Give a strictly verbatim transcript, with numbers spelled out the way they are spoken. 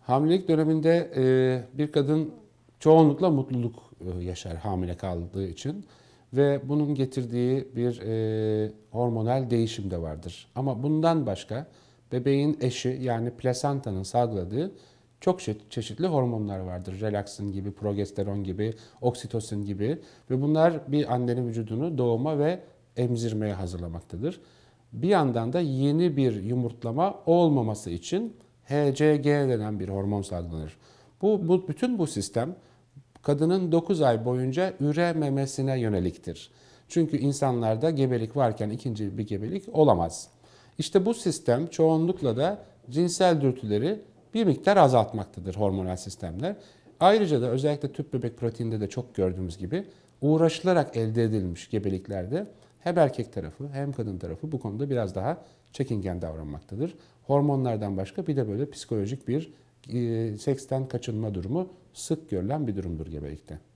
Hamilelik döneminde e, bir kadın çoğunlukla mutluluk e, yaşar hamile kaldığı için ve bunun getirdiği bir e, hormonal değişim de vardır. Ama bundan başka bebeğin eşi yani plasentanın salgıladığı çok çeşitli hormonlar vardır. Relaksin gibi, progesteron gibi, oksitosin gibi ve bunlar bir annenin vücudunu doğuma ve emzirmeye hazırlamaktadır. Bir yandan da yeni bir yumurtlama olmaması için H C G denen bir hormon salgılanır. Bu, bu bütün bu sistem kadının dokuz ay boyunca ürememesine yöneliktir. Çünkü insanlarda gebelik varken ikinci bir gebelik olamaz. İşte bu sistem çoğunlukla da cinsel dürtüleri bir miktar azaltmaktadır hormonal sistemler. Ayrıca da özellikle tüp bebek proteinde de çok gördüğümüz gibi uğraşılarak elde edilmiş gebeliklerde hem erkek tarafı hem kadın tarafı bu konuda biraz daha çekingen davranmaktadır. Hormonlardan başka bir de böyle psikolojik bir e, seksten kaçınma durumu sık görülen bir durumdur gebelikte.